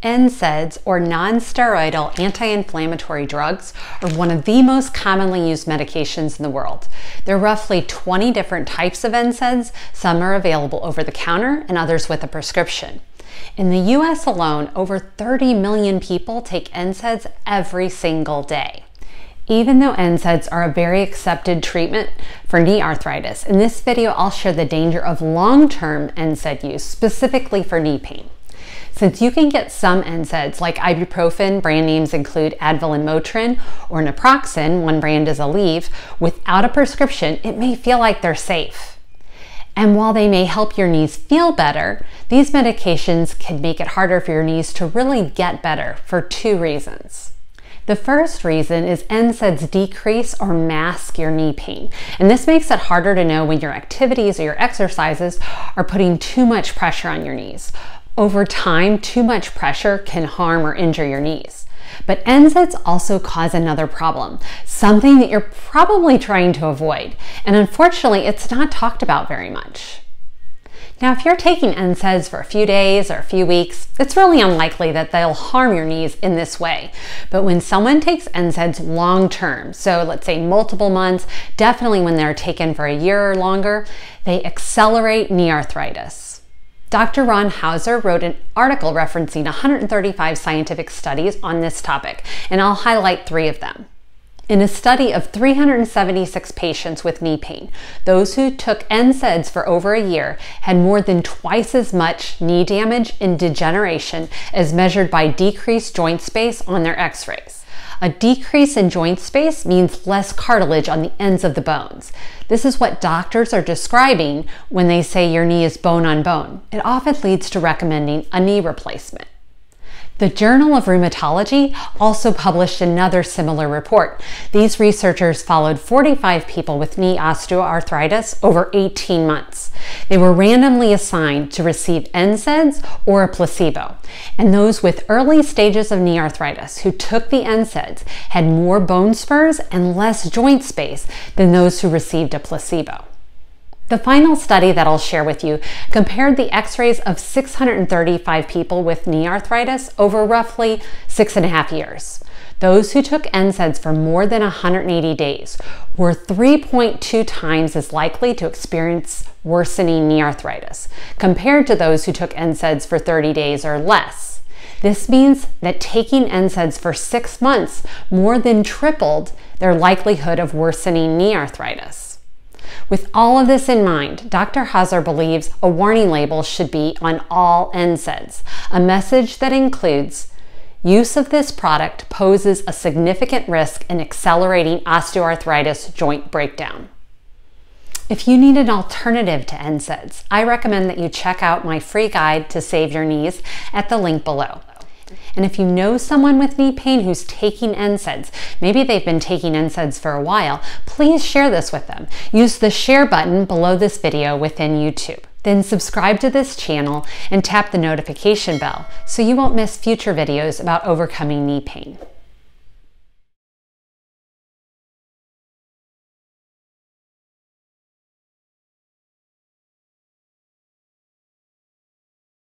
NSAIDs, or non-steroidal anti-inflammatory drugs, are one of the most commonly used medications in the world. There are roughly 20 different types of NSAIDs. Some are available over the counter and others with a prescription. In the US alone, over 30 million people take NSAIDs every single day. Even though NSAIDs are a very accepted treatment for knee arthritis, in this video I'll share the danger of long-term NSAID use, specifically for knee pain. Since you can get some NSAIDs like ibuprofen, brand names include Advil and Motrin, or naproxen, one brand is Aleve, without a prescription, it may feel like they're safe. And while they may help your knees feel better, these medications can make it harder for your knees to really get better for two reasons. The first reason is NSAIDs decrease or mask your knee pain, and this makes it harder to know when your activities or your exercises are putting too much pressure on your knees. Over time, too much pressure can harm or injure your knees. But NSAIDs also cause another problem, something that you're probably trying to avoid, and unfortunately it's not talked about very much. Now, if you're taking NSAIDs for a few days or a few weeks, it's really unlikely that they'll harm your knees in this way. But when someone takes NSAIDs long term, so let's say multiple months, definitely when they're taken for a year or longer, they accelerate knee arthritis. Dr. Hauser wrote an article referencing 135 scientific studies on this topic, and I'll highlight 3 of them. In a study of 376 patients with knee pain, those who took NSAIDs for over a year had more than twice as much knee damage and degeneration as measured by decreased joint space on their x-rays. A decrease in joint space means less cartilage on the ends of the bones. This is what doctors are describing when they say your knee is bone on bone. It often leads to recommending a knee replacement. The Journal of Rheumatology also published another similar report. These researchers followed 45 people with knee osteoarthritis over 18 months. They were randomly assigned to receive NSAIDs or a placebo. And those with early stages of knee arthritis who took the NSAIDs had more bone spurs and less joint space than those who received a placebo. The final study that I'll share with you compared the x-rays of 635 people with knee arthritis over roughly 6.5 years. Those who took NSAIDs for more than 180 days were 3.2 times as likely to experience worsening knee arthritis compared to those who took NSAIDs for 30 days or less. This means that taking NSAIDs for 6 months more than tripled their likelihood of worsening knee arthritis. With all of this in mind, Dr. Hauser believes a warning label should be on all NSAIDs, a message that includes use of this product poses a significant risk in accelerating osteoarthritis joint breakdown. If you need an alternative to NSAIDs, I recommend that you check out my free guide to save your knees at the link below. And if you know someone with knee pain who's taking NSAIDs, maybe they've been taking NSAIDs for a while, please share this with them. Use the share button below this video within YouTube. Then subscribe to this channel and tap the notification bell so you won't miss future videos about overcoming knee pain.